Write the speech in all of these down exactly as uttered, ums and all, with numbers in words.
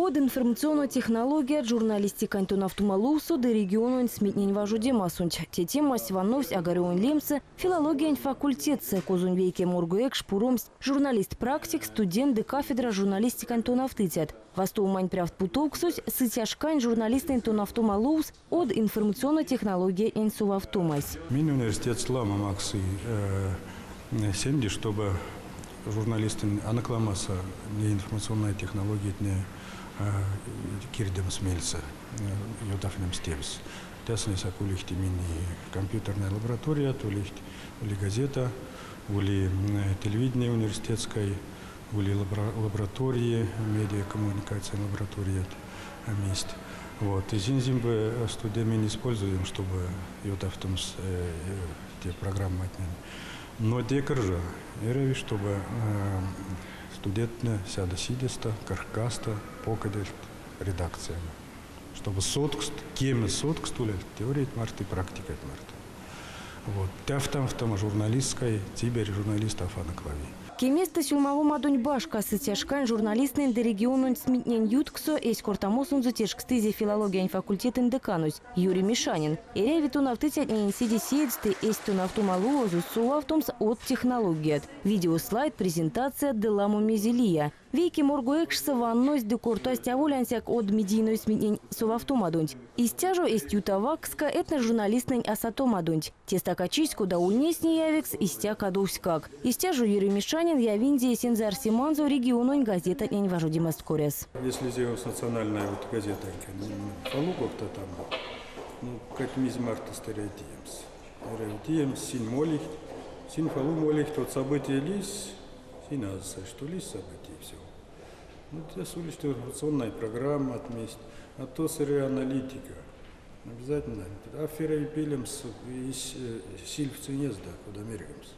От информационной технологии от журналистики Антон Автомалусу до региона сметнень важу демасунч. Те тема свановсь агарион лемсы, филология факультет козунвейке моргуэк шпуромс, журналист-практик, студент де кафедра журналистики Антон Автытят. Востумань пряв путоксусь, сытяшкань журналист Антон Автомалус от информационной технологии инсу автомась. Мин университет слама максы семьди, чтобы журналисты анакламаса не информационная технология не кирдем смельца, юдафнем стебс. Тесный сакулихти мини компьютерная лаборатория, то ли газета, ули телевидение университетской, ули лаборатории, медиакоммуникация лаборатория мест. Вот. И зинзимбы студиями не используем, чтобы юдафтом те программы отняли. Но те коржа, я чтобы студентны сяда сидеста, каркаста, покадет редакция. Чтобы соткст, кеме соткст улет, теория марта и практика марта. Вот. Тяфтам автома журналистской, теперь журналист афана клави. Кеместа сюлмаво мадонь башка сытяшкань журналистный до региона сметнень ютксо эсь кортамосун затешкстызи филология факультет деканус Юрий Мишанин. Эря витун автытят не сиди сеятсты эсь тун автомалуозу суавтомс от технологият. Видеослайд презентация деламу мезелия. Вейки моргуэкшса ваннось де кортасть аволянсяк от медийной сметнень суавтомадунь. Истяжу эсть ютавакска этно журналистный асатомадунь. Тестакачиську да ульнесни явекс истя кадуськак. Истяжу Юрий Мишанин я винди сензар симанзу региону газета не важу демаскорес. Если здесь национальная вот газета, фалуков-то там, ну как мизмарта стереотипс. Стереотипс син молих, син фалу молих тот события лис, син азса, что лис события все. Ну это сулишь информационная программа отместь, а то сырая аналитика. Обязательно. Афера и пилим из сильвцы незда, куда меряемся.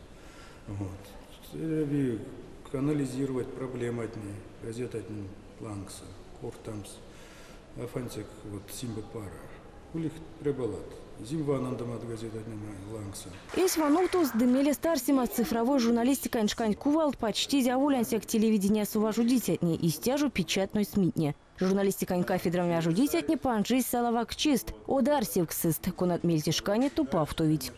Вот. Анализировать проблемы от ней, газета от ней, Лангса, Кортамс, Афантик, вот Симба Пара. У них прибалат. Зимва нандамат газета от ней, Лангса. Эсь вануктус дымели старсима цифровой журналистика иншкань кувалд почти зявулянсяк телевидения суважу дитятни и стяжу печатной смитне. Журналистика кафедрами ажудитятни панжись салавак чист. Одар севксист, конат мельтишкани тупавтовить.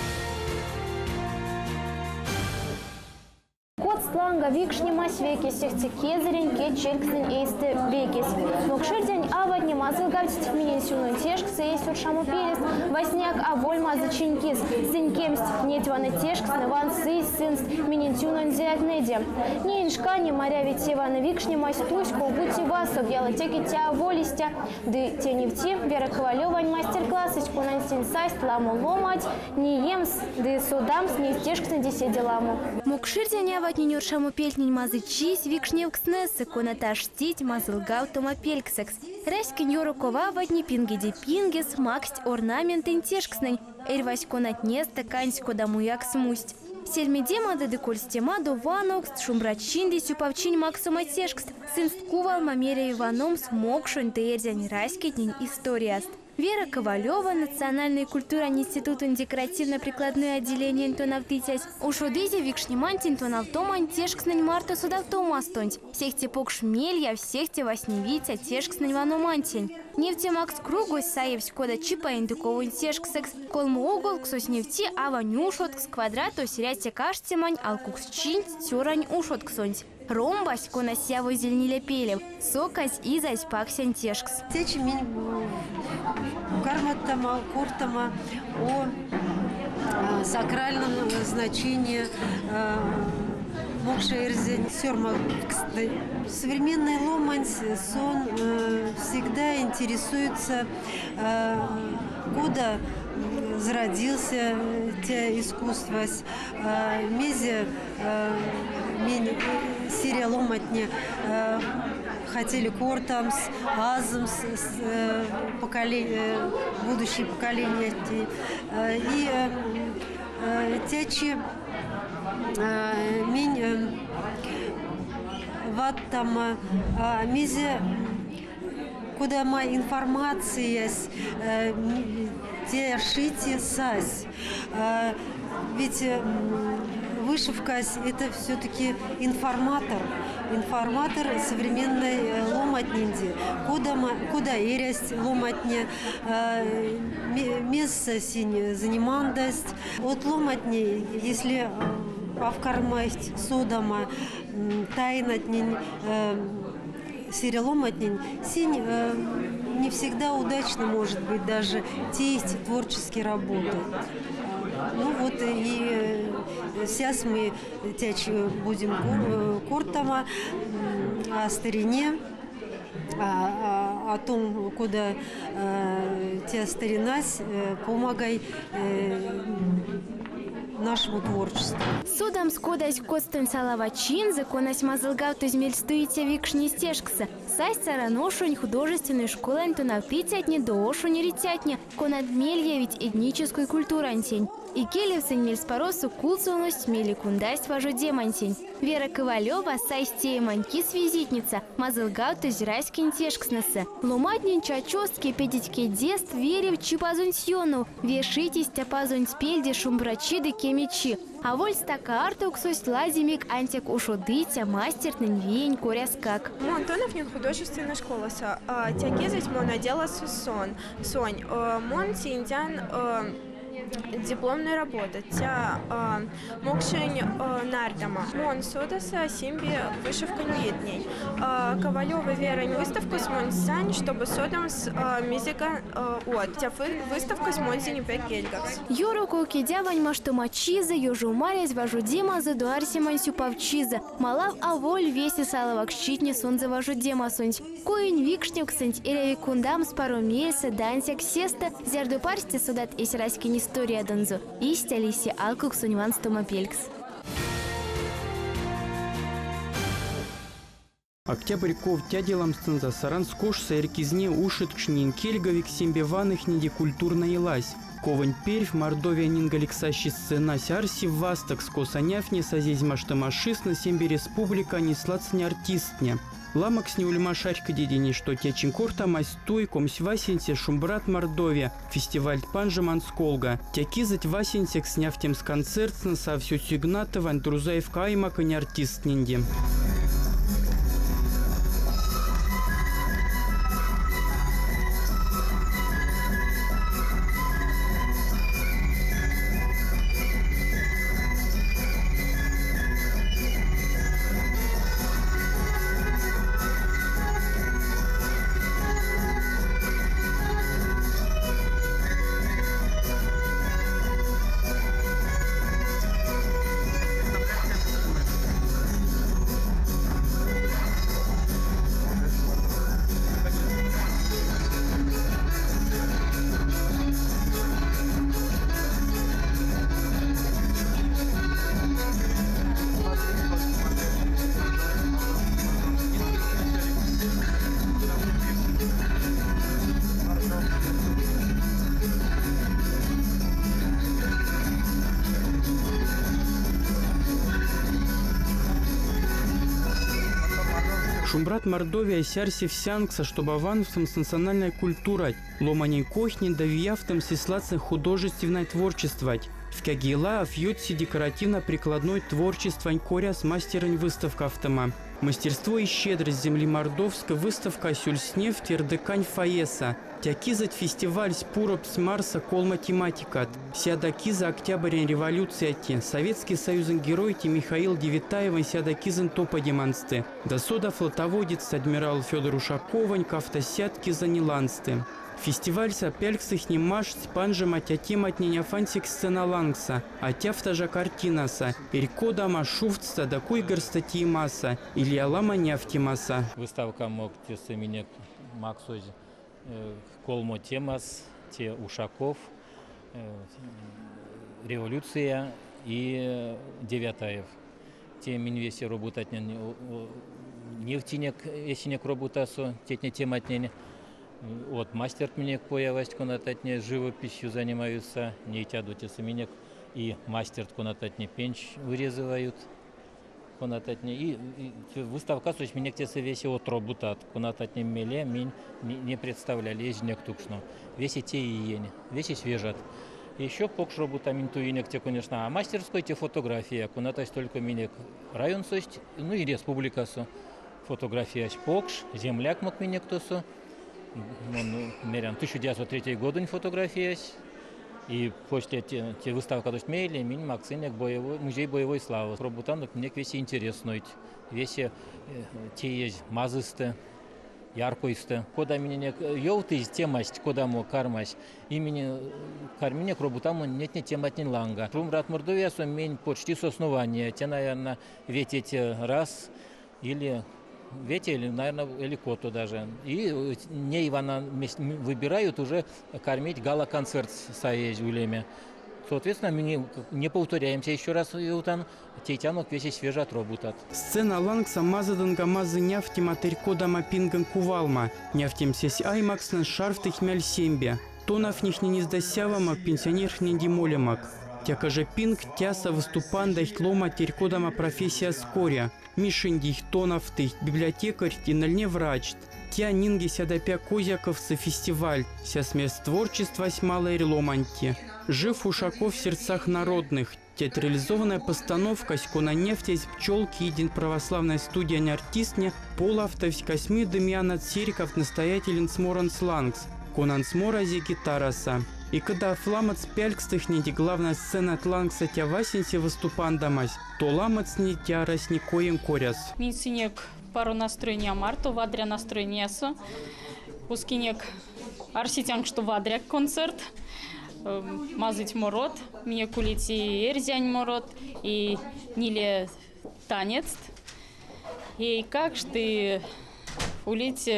Сланга викшнемас векис сехте кезерен кетчельксен эйсте векис. Мокшердень авад не мазал гавтить минен сюнун тешк сеесюр шаму перес. Восняк аволь маза чинкис. Синкемст нетваны тешк сныван сыс сынст минен сюнун зиагнеде. Не иншка не моря витевана викшнемас туську будьте вас объяла теки тя волистя. Ды те невти Вера Ковалевань мастер-класс из кунансин сайст ламу ломать. Не емс ды судамс не тешксен диседи ламу. Мокшердень авад не Шаму пельнень мазы чись, викшневкснессы, конаташ стить, мазыл гаутома пельксекс. Раськин yorokova вадни пингеди пингес, максть орнамент интешкснень, эрвась конат неста каньско дамуяк смусть. Сельмедема да декольстема до ванокст, шумбрачинди сюпавчин максума тешкст, сынст кувал мамеря Иваном смокшунь тээрзянь раськетнень историаст. Вера Ковалева, Национальный культурный институт декоративно-прикладное отделение Антонавтытясь. Ушодызи викшниманти Антонавтомань тешкснень марта судавтомастонь. Всех те покшмелья, всех те восневитя тешкснень ваномантень. Нефти макс кругу саевсь кода чипа индуковый тешксекс. Колму огол ксос нефти аванюшот с квадрату сиряте каштемань алкукс чинь тюрань ушот ксонь. Ромбась конасяву зелениле пелев, сокась изась паксян тешкс. Течи мин карматама, куртама о сакральном значении мокшерзень сёрма. Современный ломанс, сон всегда интересуется, куда зародился те искусства. Мезе серия ломатня хотели кортамс, азамс, поколение, будущее поколение и течи минь вот там мезе куда моя информация те шити сась ведь вышивка – это все-таки информатор, информатор современной ломатнинди. Куда, куда ересь ломатня, место синь занимандость. От ломатни, если авкармасть содама, тайнатнин, сереломатнин, синь не всегда удачно может быть даже тесть творческие работы. Ну вот и сейчас мы тяч будем куртама о старине, о, о том, куда э, те старинась, э, помогай э, нашему творчеству. Судам скодась костын салавачин, законась мазылгау тузмельстуете викшни стежкса. Сась цараношунь художественную школу антунавтытятне доошунь ритятне, конадмелье ведь этническую культуру антень. И келевсень мельспоросу кулсулность мели кундасть важу демантень. Вера Ковалева сайстея манькис визитница, мазылгау тузирайскин тежкснеса. Ломатнин чачостки педитьке дест верив чипазунсьону, вешитесь тяпазунь спельде шумбрачиды кемичи. А воль стака артуксусь лазимик антик ушодытя мастер нынвень коряскак. Монтонов не художественная школа. Тягезать монадела сон. Сонь. Мон синдян дипломная работа. Тя э, мокшень э, нардама. Мон содаса симби вышивка нетней. Э, Ковалева Вера выставку с монсань, чтобы содам с э, мизика э, от. Тя выставка с монсини пять гельгакс. Юруку кидявань машту мачиза, южу марясь важу дима за дуарси мансю павчиза. Малав аволь веси салавак щитни сон за важу дема сунь. Коин викшнюк сынь или викундам с пару месяца дансяк сеста. Зярду парсти судат исраськи не история донзу. Истя лиси алкук суньван стомапелькс. Октябрьков тяделам стынза саран скошса эркизне ушит кшнин кельговик сембеваных неди культурно елась. Ковань перьв Мордовия нингалексащи сцена сярси васток скосаняфне сазезьмашта машисна сембе республика неслацне артистне. Ламакс не ульмашарька дедини, что тячинкорта майстуй комсь васенсе шумбрат Мордовия, фестиваль панжа мансколга. Тякизать васенсек сняв тем с концертсна со всю сигната вань друзаев каймака не артист нинди. Шумбрат Мордовия сярси всянкса, чтобы ванусом с национальной культурой, ломаней кохни давиявтом сислацных художественной творчествовать. В Кагила фьютси декоративно-прикладной творчество коря с мастерань выставка автома. Мастерство и щедрость земли мордовской выставка сюльснев тердекань фаеса. Тякизать фестиваль спуропс Марса кол математикат. Сядакиза октябрь революция те. Советский союзен герой те Михаил Девитаеван сядакизен топа демонсты. Досода флотоводец адмирал Федор Ушаковань кафтосядки занилансты. Фестиваль сапельксых немаш спанжема тятимат неняфансик сцена лангса, а тяфтажа картинаса, иркодама шуфтста да куйгар статьи масса, или алама нефтимаса. Выставка мог те семенек максоз колмо темас, те Ушаков, революция и Девятаев. Те минвеси работать нефтинек, есенек работасу, тетне тематнене. Вот мастер мне появилась, конататне живописью занимаются, не тядут семенек, и мастер конататне пенч вырезывают, конататне и, и выставка, то есть мне те весь от работат, конататне меле, минь не представляли, есть не тукшно, весь те и ень, весь свежат. Еще покш работа минтуинек те, конечно, а мастерской те фотография, кунатась только минек район сость, ну и республика со. Фотография покш, земляк мог минек тосо. Он мерян тысяча девятьсот третий год он фотографиясь. И после те, те выставка, то есть мейли, мини максинек боевой, музей боевой славы. Работан мне весь интересный, весь те есть мазысты, яркоисты. Куда меня йоуты из темасть, куда мо кармась, имени карминек работам нет не темать не ланга. Румрат Мордовия со мень почти с основания, те, наверное, ведь эти раз или Вети, или, наверное, или коту даже. И не Ивана выбирают уже кормить гала-концерт с Аезюлями. Соответственно, мы не, не повторяемся еще раз, и там тейтянок весь свежий отработат. Сцена лангса мазаданга мазы нефти матерько дама пинган кувалма. Нефтем сесь аймакснен шарфтых мяль сембе. Тонов них не издасявама пенсионер не демолемак. Тяка же пинг тяса выступан дахтлома терькодама профессия скоря. Мишень дихтонов тых библиотекарь и нальне врач. Тя нинги сядапя козяковцы фестиваль. Ся смесь творчества с малой реломанти. Жив Ушаков в сердцах народных. Театрализованная постановка «Скона нефть» пчелки един православной студия не артистня полавтовсь косьми Демьяна Цериков настоятелен сморан слангс. Конан сморази гитараса. И когда фламац пялькстых неди главная сцена тлангса тя васенси выступан дамась, то ламац не тя расни коен коряс. Минсинек пару настроения марту, вадря настроения со. Ускинек арситянг, что вадря концерт. Мазыть морот, мне кулити эрзянь морот и ниле танец. И как ж ты улить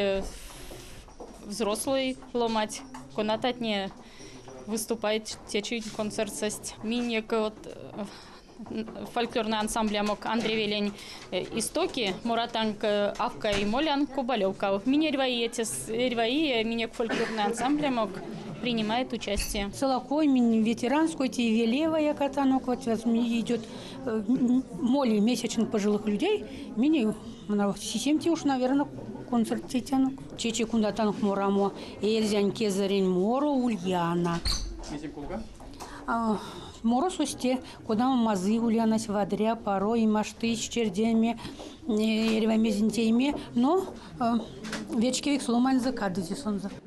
взрослый ломать, конатать не выступает течий концерт сость. Минек вот фольклорный ансамбль мог Андрей Велень истоки, Муратанг Авка и Молян Кубалевка. Мине рваи эти рваи, минек фольклорный ансамбль мог принимает участие. Солокой, ветеранской, те левая катанок, вот идет моли месячных пожилых людей, мини, системте уж, наверное, концерт тянут. Чечи кунда танк морамо, эльзянь кезарень моро Ульяна. Моро состе, куда мазы Ульянась вадря, паро и машты с чердями, ревамезентями, но вечки сломан закады здесь он за.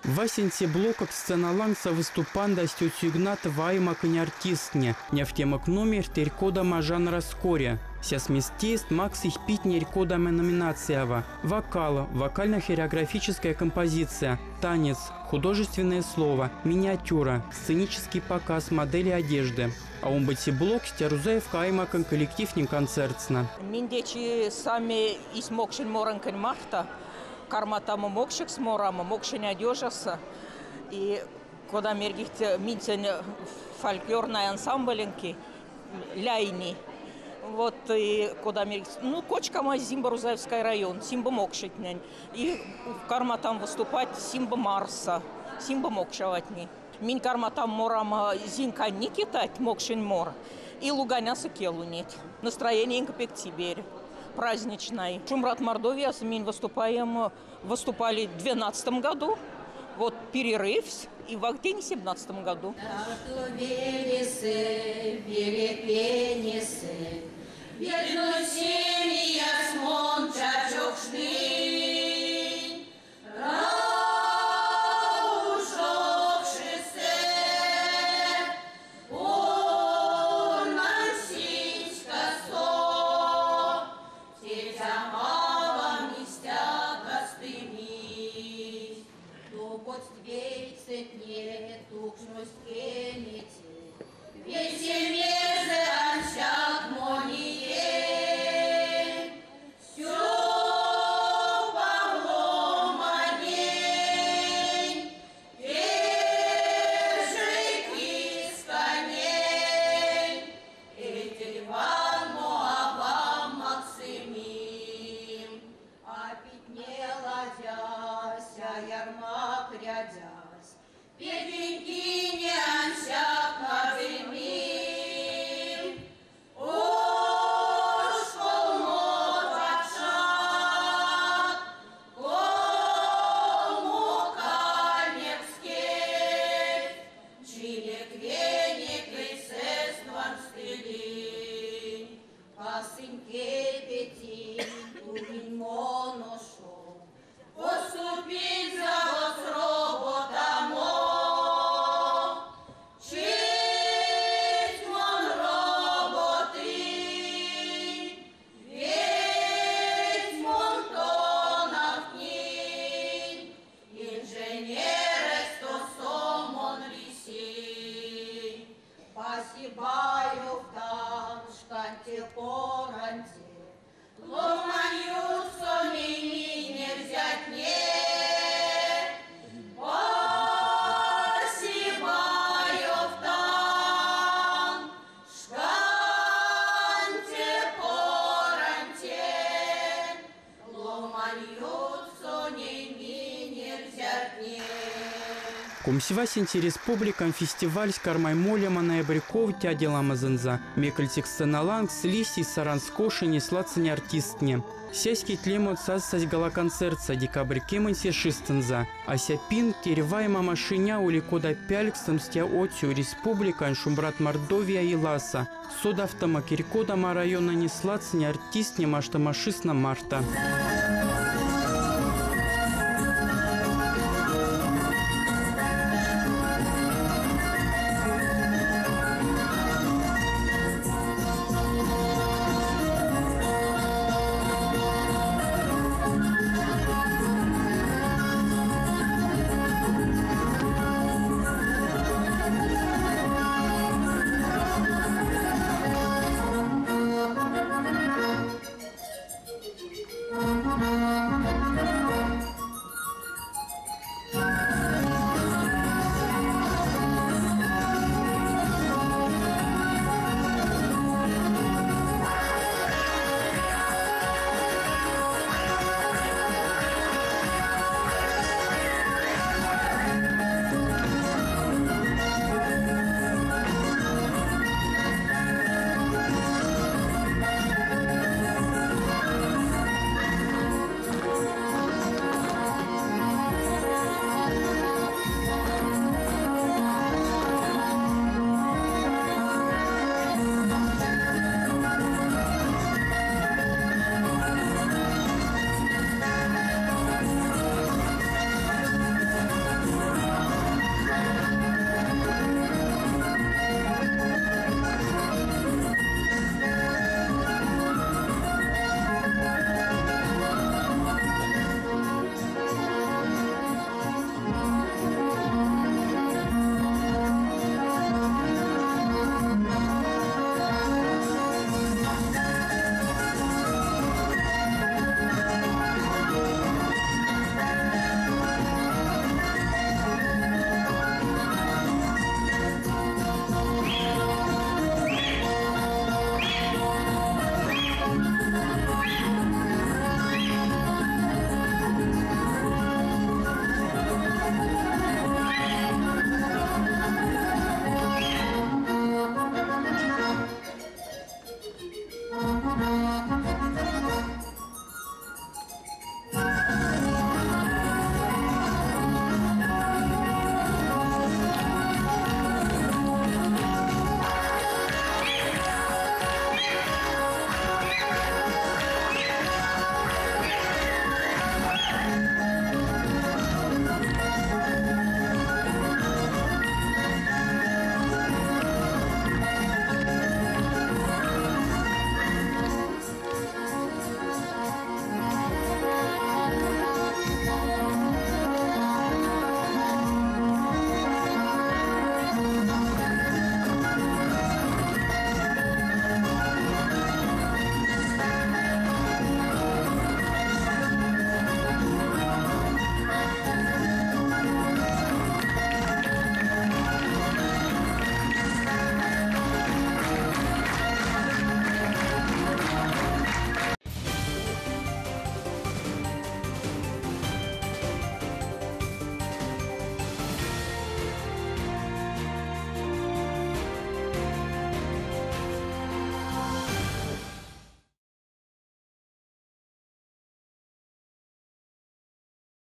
Васенте блокок сценаланса выступанда стётью Игната ваймак и не артистне, не в темок номер теркода мажан раскоря. Сяс местест макс их пить неркода номинациява. Вокал, вокально-хореографическая композиция, танец, художественное слово, миниатюра, сценический показ модели одежды. А он быть блок стярузаев каймакан коллектив не концертсна. Миндечи сами из мокшин моранкан махта. Карматаму мокшик с морама, мокшин одежаса. И когда мергихте минцен фольклорные ансамбленки, ляйни. Вот и когда мергихте, ну, кочка мой Зимба-Рузаевский район, Симба мокшитнень. И в Карматам выступать Симба Марса, Симба мокшаватни. Мин Карматам морама зинка не китать мокшин мор. И луганяса келу нет. Настроение инкапек теперь. Праздничной. Шумрат Мордовия с мин выступаем, выступали в двенадцатом году. Вот перерыв и в октябре семнадцатом году. Кумсивасинти республикам фестиваль с кармаймолема ноябряков тядела мазанза. Мекальтик сценаланг слиси саранскошини слацани артистне. Сяськи тлемот сассась галаконцертса декабрь кеманси шистенза. Ася пин теревайма машиня уликода пялькстам стя отю республикан Шумрат Мордовия и Ласа. Сода автома киркода ма района не слацани артистне маштамашисна марта.